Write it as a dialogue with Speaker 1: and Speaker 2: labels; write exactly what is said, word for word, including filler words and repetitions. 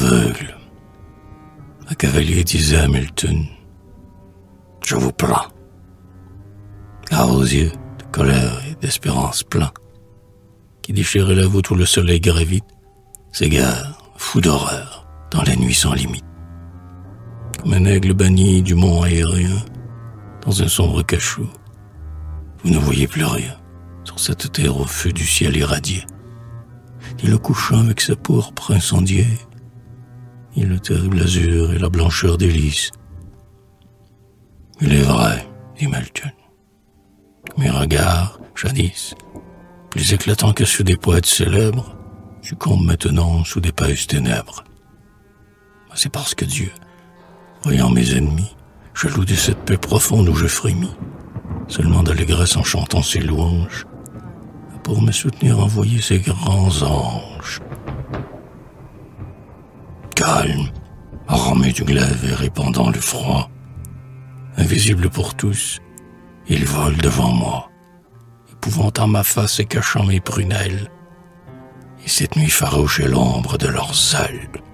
Speaker 1: aveugle. Un cavalier disait à Milton, « Je vous plains », car aux yeux de colère et d'espérance pleins, qui déchiraient la voûte où le soleil gravite, s'égare, fou d'horreur, dans la nuit sans limite. Comme un aigle banni du mont aérien, dans un sombre cachot, vous ne voyez plus rien sur cette terre au feu du ciel irradié, ni le couchant avec sa pourpre incendiée, ni le terrible azur et la blancheur des lys. Il est vrai, dit Milton, que mes regards, jadis, plus éclatants que ceux des poètes célèbres, succombent maintenant sous d'épaisses ténèbres. C'est parce que Dieu, voyant mes ennemis, jaloux de cette paix profonde où je frémis, seulement d'allégresse en chantant ses louanges, pour me soutenir envoyer ses grands anges. Calme, armé du glaive et répandant le froid, invisible pour tous, ils volent devant moi, épouvantant ma face et cachant mes prunelles, et cette nuit farouche est l'ombre de leurs ailes.